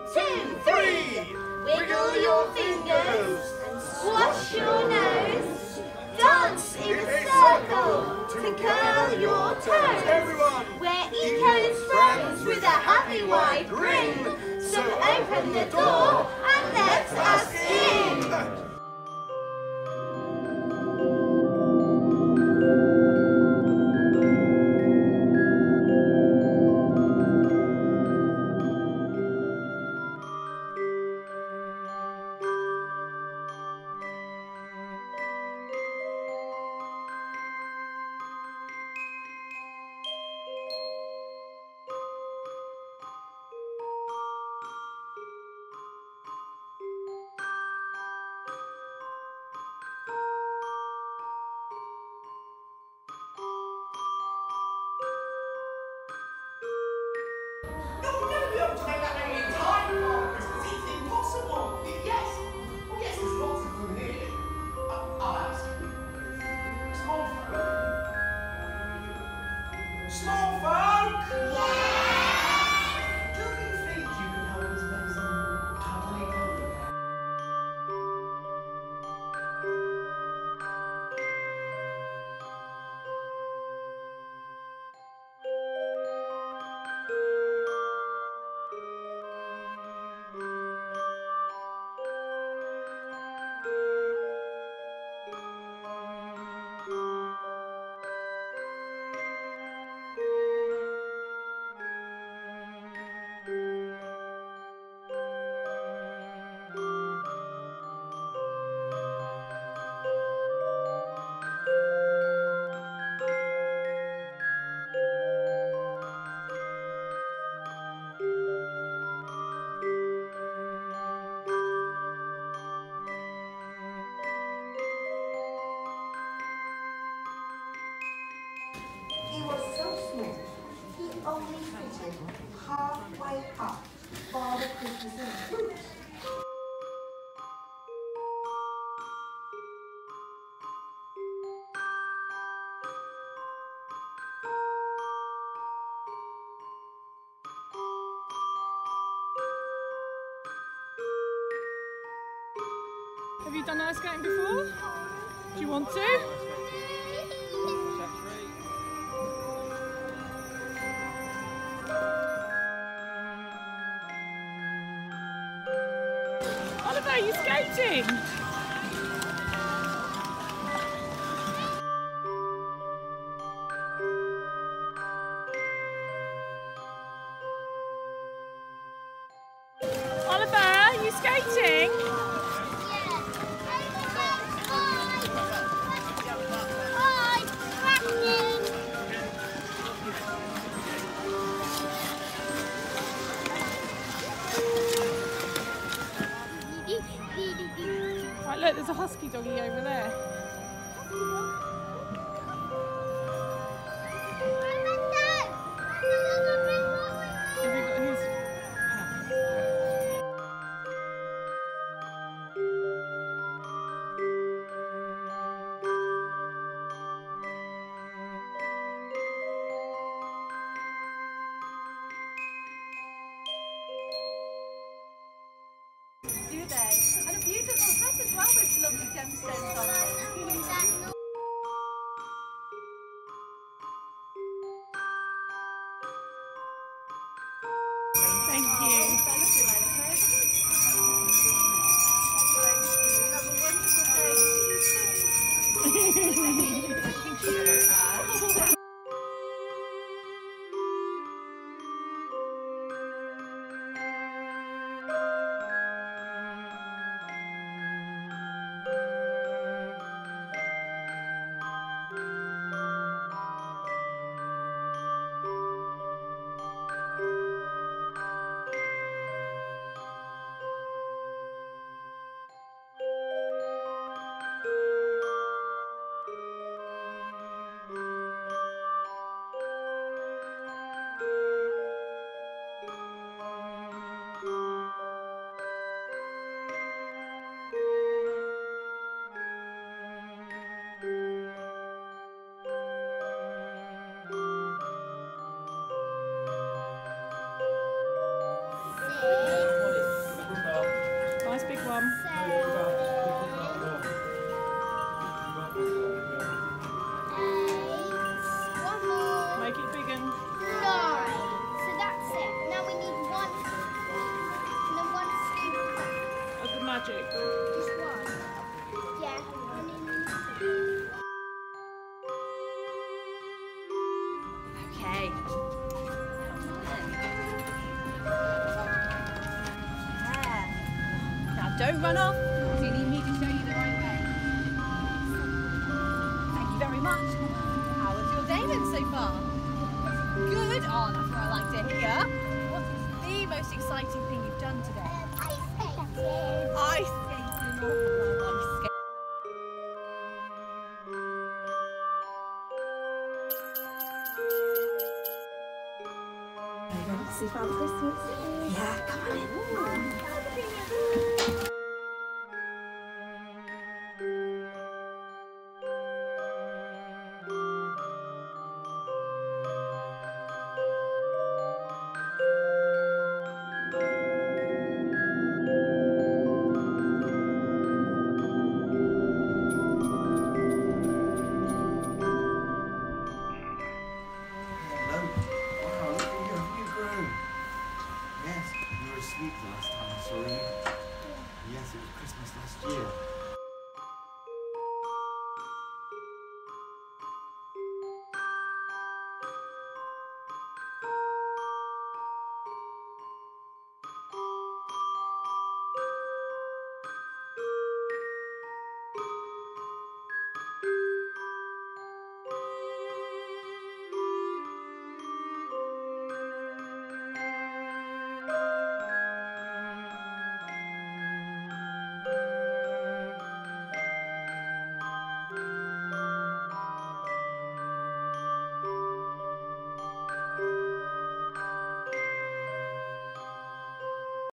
2, 3. Wiggle your fingers and squash your nose. Dance in a circle to curl your toes. Everyone! We're Eco's friends with a happy wide grin. So open the door and let us in. Small folk! Yeah! Do you think you can help us make some tiny holiday? He was so small, he only fitted halfway up Father Christmas's boot. Have you done ice skating before? Do you want to? Oliver, are you skating? Oliver, are you skating? Right, look, there's a husky doggy over there. Have you got his? Do they? And a beautiful hat as well with lovely gemstones on it. Thank you. Have a wonderful day. Okay. Yeah. Now don't run off. So you need me to show you the right way. Thank you very much. How was your day then so far? Good. Oh, that's what I like to hear. What is the most exciting thing you've done today? Ice skating. Ice skating. Oh, ice skating. See Father Christmas? Yeah, come on in.